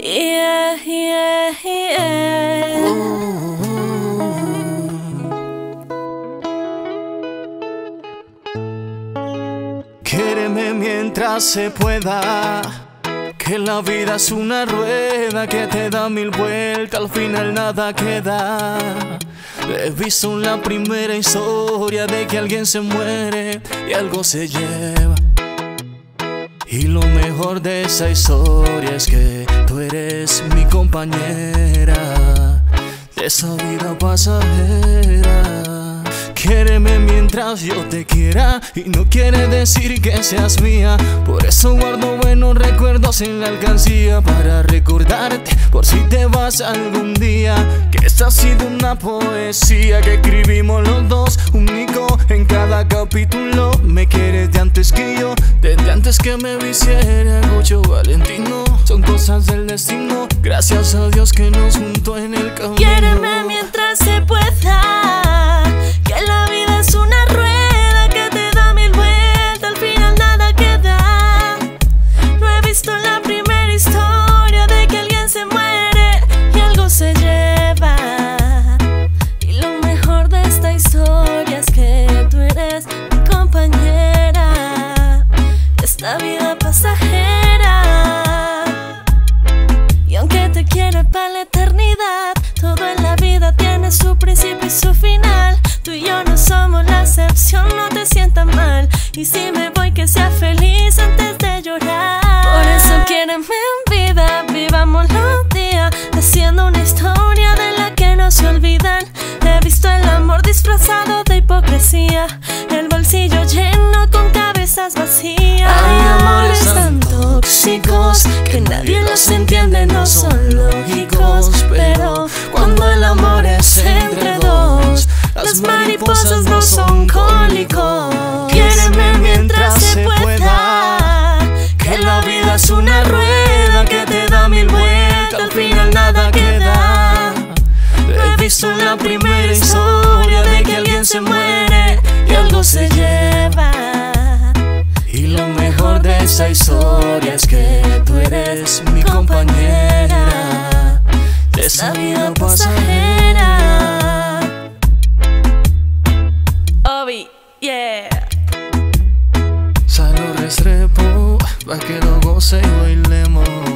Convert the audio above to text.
Yeah, yeah, yeah. Quiéreme mientras se pueda, que la vida es una rueda que te da mil vueltas, al final nada queda. He visto en la primera historia de que alguien se muere y algo se lleva. Y lo mejor de esa historia es que tú eres mi compañera de esa vida pasajera. Quiéreme mientras yo te quiera, y no quiere decir que seas mía. Por eso guardo buenos recuerdos en la alcancía, para recordarte por si te vas algún día, que esta ha sido una poesía que escribimos los dos, único en cada capítulo. Me quieres de antes que yo, desde antes que me vistiera Gocho Valentino. Son cosas del destino, gracias a Dios que nos juntó en el camino. Quiéreme mientras se pueda, que la vida es una rueda que te da mil vueltas, al final nada queda. No he visto la primera historia de que alguien se muere y algo se lleva. Y lo mejor de esta historia es que tú eres mi compañera de esta vida pasajera. Y aunque te quiera para la eternidad, todo en la vida tiene su principio y su final. Tú y yo no somos la excepción, no te sientas mal. Y si me voy, que sea feliz antes de llorar. Por eso quiéreme en vida, vivamos los días, haciendo una historia de la que no se olvidan. He visto el amor disfrazado de hipocresía, el bolsillo lleno con cabezas vacías. Hay amores tan tóxicos que nadie los entiende, no son lógicos. Pero cuando el amor es entre dos, las mariposas no son cólicos. Quiéreme mientras se pueda, que la vida es una rueda que te da mil vueltas, al final nada queda. He visto en la primera historia de que alguien se muere y algo se lleva. Y lo mejor de esa historia es que tú eres mi compañera de esa vida pasajera. Obi, yeah. Salud Restrepo, pa' que lo goce y bailemos.